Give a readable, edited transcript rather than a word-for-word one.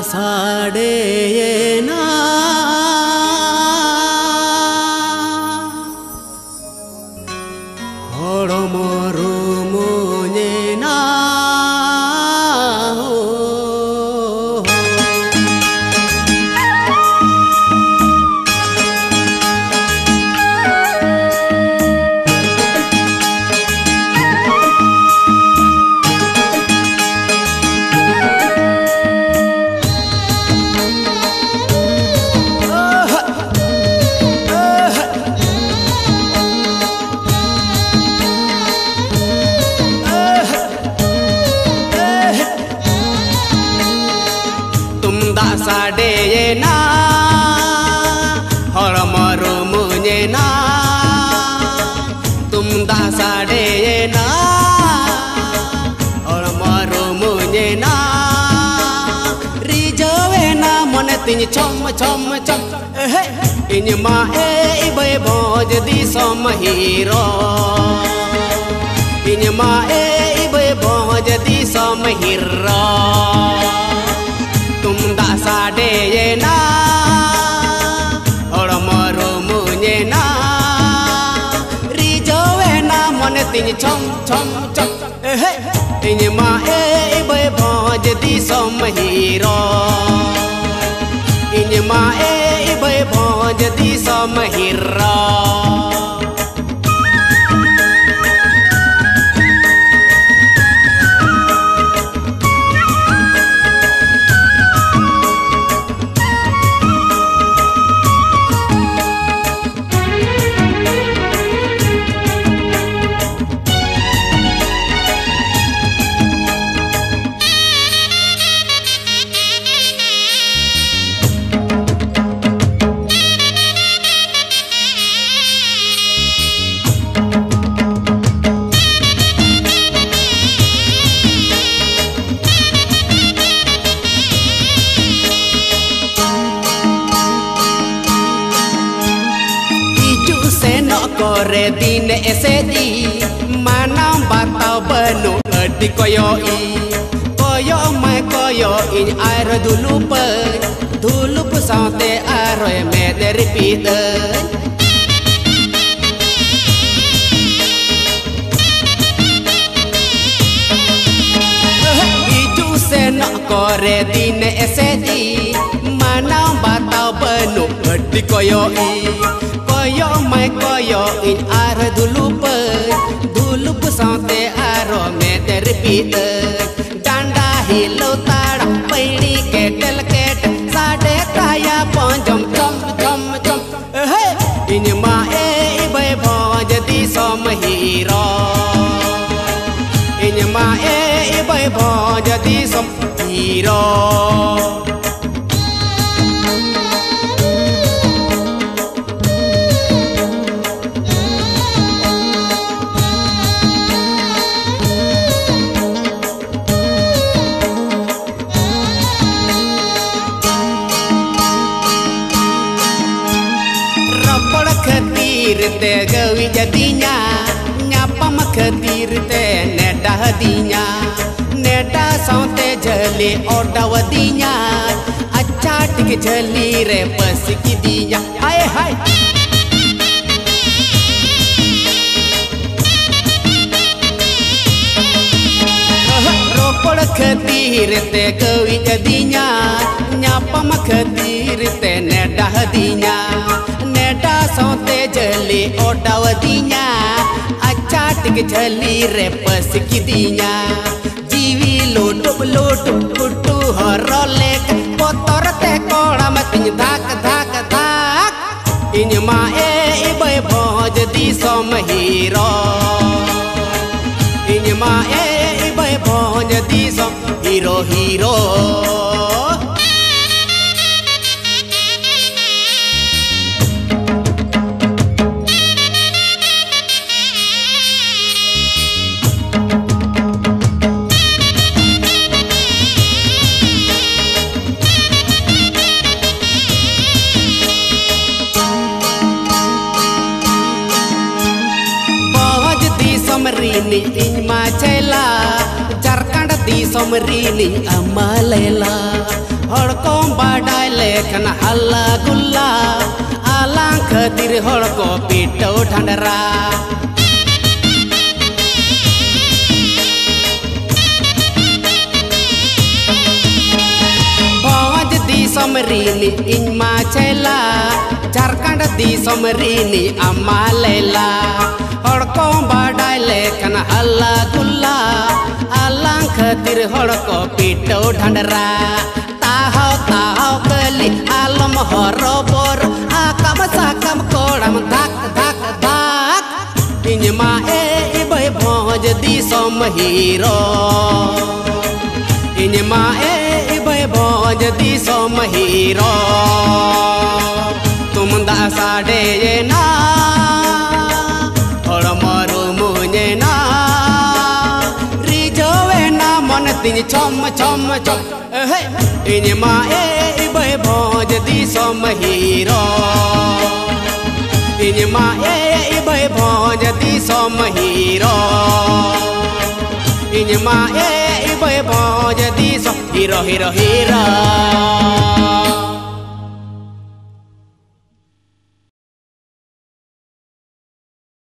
साडेना हड़मो रुमुनेना साडेना हड़मो रुमुनेना तुम दा साडेना हड़मो रुमुनेना रिजवेना मन तिन छम छम छम इन मा इबे भोज दी सम हीरो इन मा इबे भोज दी सम हीरो तुम दा साडेना हड़मो रुमुनेना रिजवेना मन तिन छम छम छम इन मा इबे भोज दी सम हीरो इन मा इबे भोज दी सम हीरो करे दिन ऐसे दी माना बताओ बनो अड्डी कोयो मैं कोयो इन आर धुलुप साथे आरो में तेरी पीद इजू से न करे दिन ऐसे दी माना बताओ बनो अड्डी कोयो मैं कोयो इन आर धुलुप साथे आरो में तेरी पीद डांडा हिलो ताड़ा पैड़ी केटल केट साडे ताया पंजम चम चम चम इन मा इबे भोज दी सम हीरो इन मा इबे भोज दी सम हीरो te gawi jadinya nyapam khatir te neda hadinya neda saute jali odawadinya acha tik jali re pasiki dinya hai hai ropod khatir te gawi jadinya nyapam khatir te neda hadinya नेटा सोते जली ओडावदिया अच्छा टिक झली रे पसकी दिया जीवी लोटुप कुटू हरले पोतर ते कोड़ा मत धाक धाक धाक इन मा इबे भोज दी सम हीरो इन मा इबे भोज दी सम हीरो हीरो समरीनी इंमा चला झारखंड दी समरीनी अमालेला हर को बाडाय लेखन हल्ला गुल्ला आलां खातिर हर को पीटो ढंडरा भोज दिसम रीनी इनमा चेला झारखंड दिसम रीनी अम्मा लेला हर को बाडाय लेखन हल्ला गुल्ला आलां खातिर हर को पीटो ढंडरा ताहाव ताहाव कली आलम हरोबर आकम साकम कोड़म धक धक धक इनमा इबे भोज दिसम हीरो इनमा इबे भोज दिसम हीरो तुम दा साडे ये ना और मरु मुझे ना रिजोवे ना मन तिन चम चम चम इनमा इबे भोज दिसम हीरो इनमा इबे भोज दिसम हीरो इनमा इबे भोज दिसम हीरो हीरो हीरो